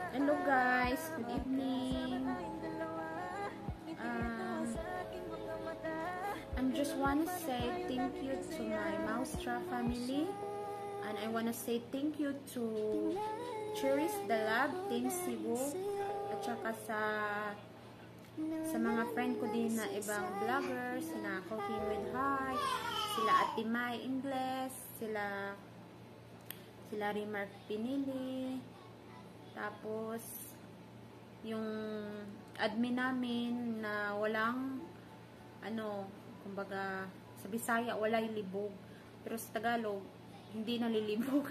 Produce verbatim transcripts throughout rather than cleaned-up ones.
Hello guys, good evening. Um, I just wanna say thank you to my mousetrap family, and I wanna say thank you to Cherish the Lab, Team Cebu, at saka sa sa mga friend ko din na ibang vloggers, sina Cooking with Heart, sila Ate Mai Ingles, sila sila Remark Pinili, tapos yung admin namin na walang ano, kumbaga sa Bisaya wala yung libog, pero sa Tagalog hindi nalilibog.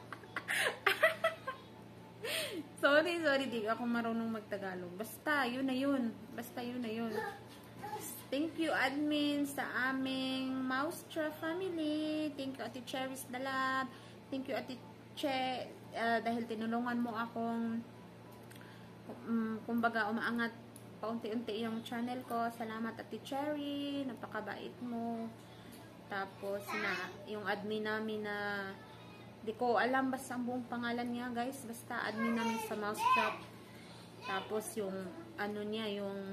sorry, sorry, di ako marunong magtagalog. Basta, yun na yun. Basta, yun na yun. Thank you, admin, sa aming mousetrap family. Thank you, Ate Cherish the Lab. Thank you, Ate Che, uh, dahil tinulungan mo akong um, kumbaga, umaangat paunti-unti yung channel ko. Salamat, Ate Cherry. Napakabait mo. Tapos, na, yung admin namin na di ko alam basta ang buong pangalan niya, guys. Basta admin namin sa mousetrap. Tapos yung ano niya, yung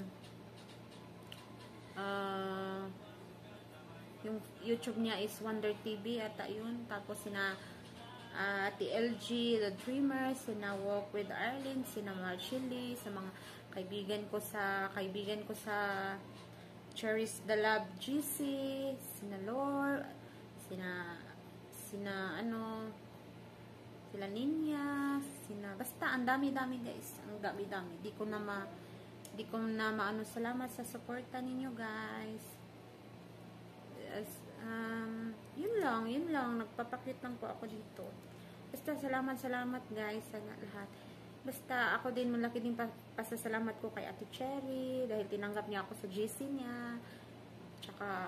uh, yung YouTube niya is Wonder T V ata yun. Tapos sina uh, T L G, The Dreamers, sina Walk with Arlene, sina Marchili, sa mga kaibigan ko sa kaibigan ko sa Cherish the Lab G C, sina Lore, sina sina ano, sila Ninya, sina, basta ang dami-dami guys, ang dami-dami. Di ko na ma, di ko na maano, salamat sa suporta ninyo guys. As, um, yun lang, yun lang, nagpapakit lang po ako dito. Basta salamat, salamat guys sa lahat. Basta ako din, malaki din pa, pasasalamat ko kay Ate Cherry dahil tinanggap niya ako sa G C niya. Tsaka,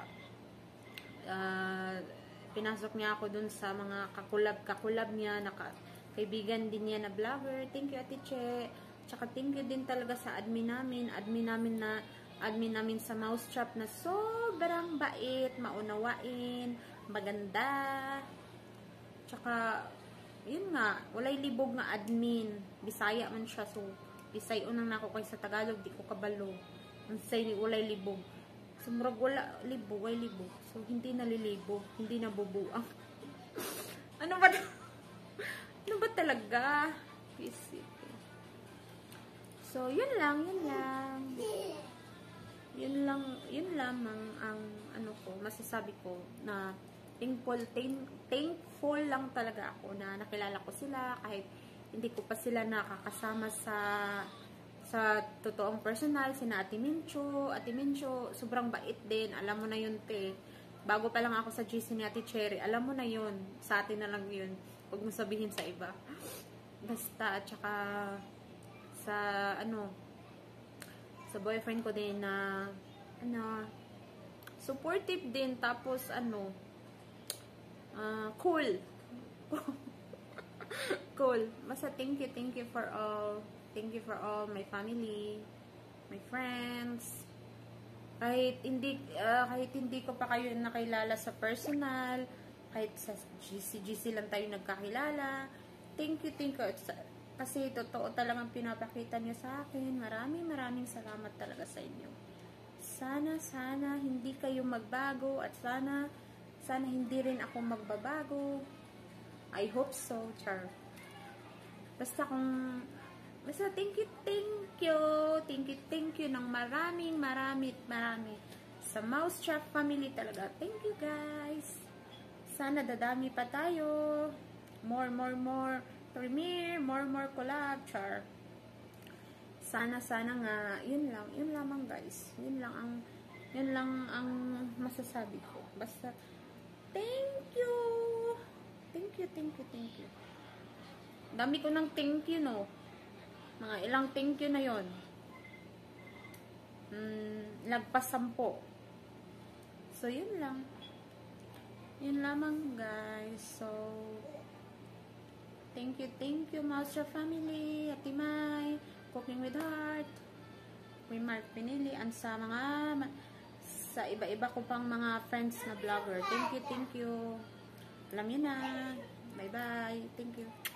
uh, pinasok niya ako dun sa mga kakulab-kakulab niya, naka, kaibigan din niya na vlogger. Thank you, Ate Che. Tsaka thank you din talaga sa admin namin. Admin namin na, admin namin sa mousetrap na sobrang bait, maunawain, maganda. Tsaka, yun nga, walay libog nga admin. Bisaya man siya, so, Bisay unang nako kay sa Tagalog, di ko kabalo. Ang say ni walay libog. Sumurag wala libog, way libog. So, hindi nalilibog, hindi nabubuang. Ano ba? Ano ba talaga? Isip. So, yun lang, yun lang. Yun lang, yun lamang ang ano ko, masasabi ko na thankful, thank, thankful lang talaga ako na nakilala ko sila kahit hindi ko pa sila nakakasama sa sa totoong personal, sina Ate Mincho. Ate Mincho, sobrang bait din. Alam mo na yun, te. Bago pa lang ako sa G C ni Ate Cherry. Alam mo na yun. Sa atin na lang yun. Huwag mo sabihin sa iba. Basta, at saka sa, ano, sa boyfriend ko din na, ano, supportive din. Tapos, ano, uh, cool. Cool. Basta, thank you, thank you for all. Thank you for all my family, my friends. Kahit hindi uh, kahit hindi ko pa kayo nakilala sa personal, kahit sa G C G C lang tayo nagkakilala. Thank you, thank you. Kasi totoo talagang pinapakita niyo sa akin. Maraming maraming salamat talaga sa inyo. Sana sana hindi kayo magbago at sana sana hindi rin ako magbabago. I hope so, Char. Basta kung Basta, thank you, thank you, thank you, thank you ng maraming, maraming, marami sa mousetrap family talaga. Thank you, guys. Sana dadami pa tayo. More, more, more premiere, more, more collab, Char. Sana, sana nga, yun lang, yun lamang, guys. Yun lang ang, yun lang ang masasabi ko. Basta, thank you. Thank you, thank you, thank you. Dami ko ng thank you, no? Mga ilang thank you na yon. Mm, lagpasampo. So, yun lang. Yun lamang, guys. So, thank you, thank you, mousetrap family, Ate Mai, Cooking with Heart, Remark Pinili, and sa mga, sa iba-iba ko pang mga friends na vlogger. Thank you, thank you. Alam niyo na. Bye-bye. Thank you.